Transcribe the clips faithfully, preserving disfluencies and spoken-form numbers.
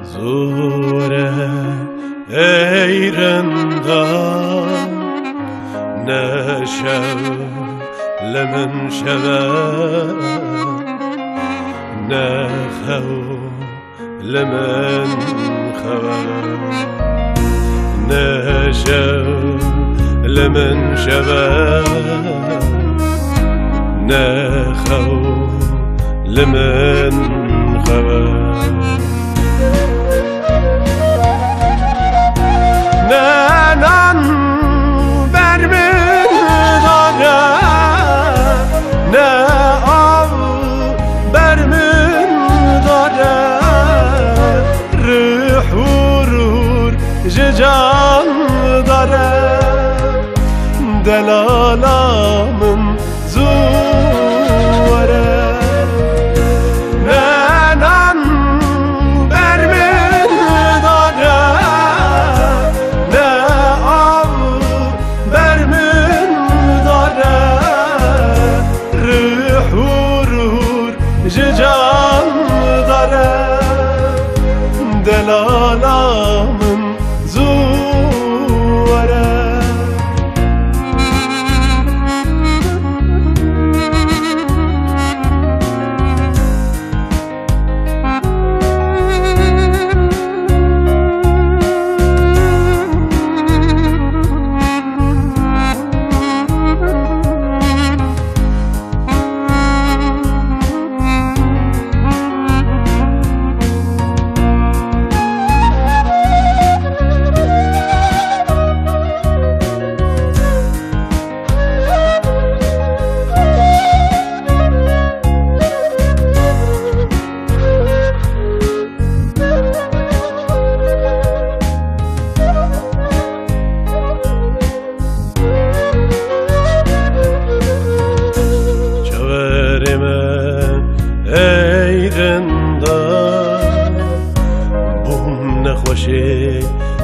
زوره ای رندان نشو لمن شود نخو لمن خود نشو لمن شود نخو لمن خود نه نان بر من دارد نه آب بر من دارد روح و روح جان دارد دلالامın زوره نه نان بر من دارد نه آب بر من دارد روح و روح جان دارد دلالامın زوره ای رندان بوم نخوشه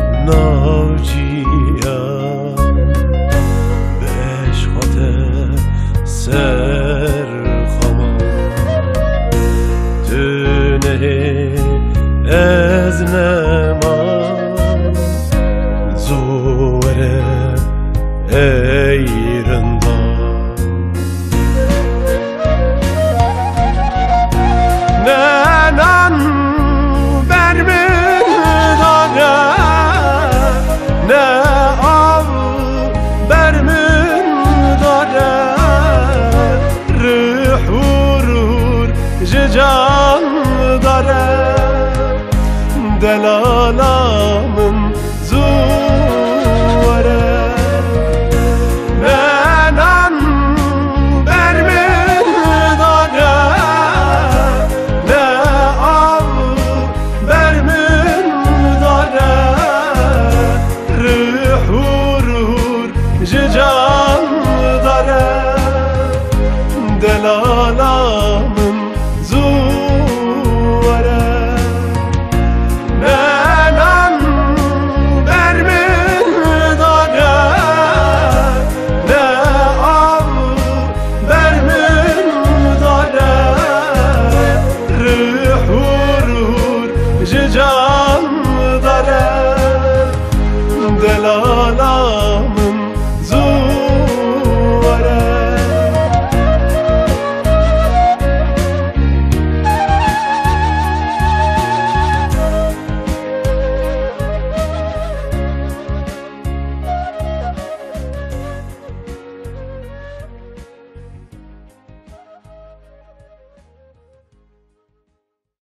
ناجیان بهش خاطر سر خامان دونه از نمان زوره ای رندان نه نان بر من دارد نه آب بر من دارد روح و روح جان دارد دلالا